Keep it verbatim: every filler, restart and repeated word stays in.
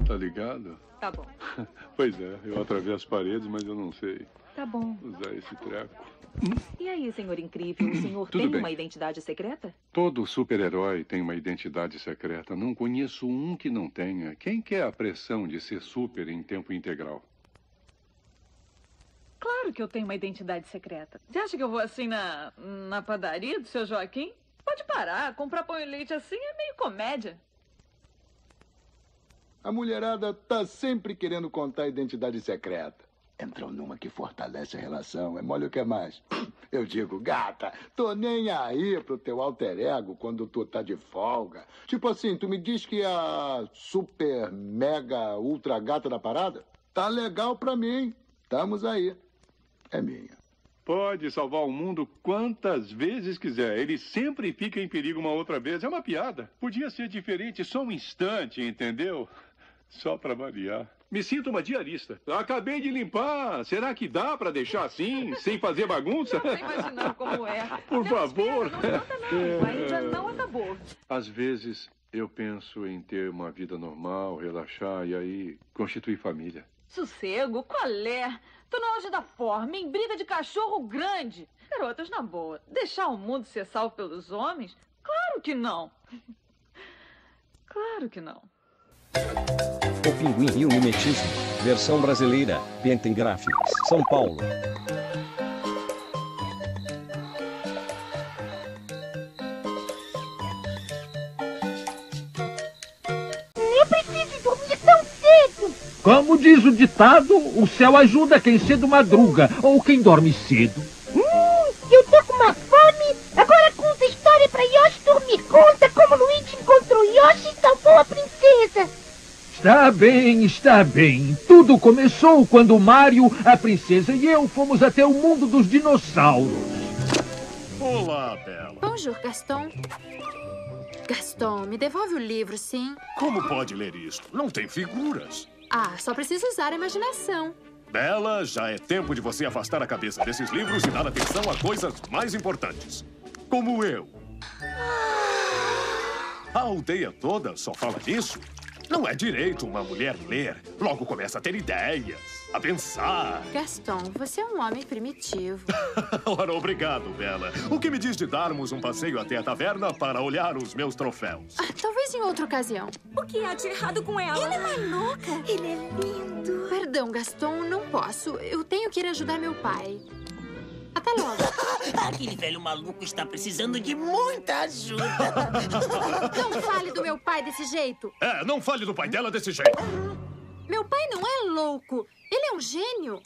Tá ligado? Tá bom. Pois é, eu atravesso paredes, mas eu não sei Tá bom. usar esse treco. E aí, senhor incrível, o senhor Tudo tem bem. uma identidade secreta? Todo super-herói tem uma identidade secreta. Não conheço um que não tenha. Quem quer a pressão de ser super em tempo integral? Claro que eu tenho uma identidade secreta. Você acha que eu vou assim na, na padaria do seu Joaquim? Pode parar. Comprar pão e leite assim é meio comédia. A mulherada tá sempre querendo contar a identidade secreta. Entrou numa que fortalece a relação. É mole o que mais? Eu digo, gata, tô nem aí pro teu alter ego quando tu tá de folga. Tipo assim, tu me diz que é a super, mega, ultra gata da parada? Tá legal pra mim. Estamos aí. É minha. Pode salvar o mundo quantas vezes quiser. Ele sempre fica em perigo uma outra vez. É uma piada. Podia ser diferente só um instante, entendeu? Só pra variar. Me sinto uma diarista. Acabei de limpar. Será que dá pra deixar assim, sem fazer bagunça? Não tô imaginando como é. Por Não, favor. espera, não canta não. Ainda não acabou. Às vezes eu penso em ter uma vida normal, relaxar e aí constituir família. Sossego, qual é? Tô no auge da forma, em briga de cachorro grande. Garotas, na boa, deixar o mundo ser salvo pelos homens? Claro que não. Claro que não. O Pinguim e o Mimetismo, versão brasileira, Penten Graphics, São Paulo. Eu preciso dormir tão cedo. Como diz o ditado, o céu ajuda quem cedo madruga, ou quem dorme cedo. Hum, eu tô com uma fome. Agora conta a história pra Yoshi dormir. Conta como Luigi encontrou Yoshi e salvou a princesa. Está bem, está bem. Tudo começou quando o Mario, a princesa e eu fomos até o mundo dos dinossauros. Olá, Bela. Bonjour, Gaston. Gaston, me devolve o livro, sim? Como pode ler isto? Não tem figuras. Ah, só preciso usar a imaginação. Bela, já é tempo de você afastar a cabeça desses livros e dar atenção a coisas mais importantes. Como eu. A aldeia toda só fala nisso. Não é direito uma mulher ler. Logo começa a ter ideias, a pensar. Gaston, você é um homem primitivo. Ora, obrigado, Bela. O que me diz de darmos um passeio até a taverna para olhar os meus troféus? Ah, talvez em outra ocasião. O que há de errado com ela? Ela é maluca. Ele é lindo. Perdão, Gaston, não posso. Eu tenho que ir ajudar meu pai. Até logo. Aquele velho maluco está precisando de muita ajuda. Não fale do meu pai desse jeito. É, não fale do pai dela desse jeito. Meu pai não é louco. Ele é um gênio.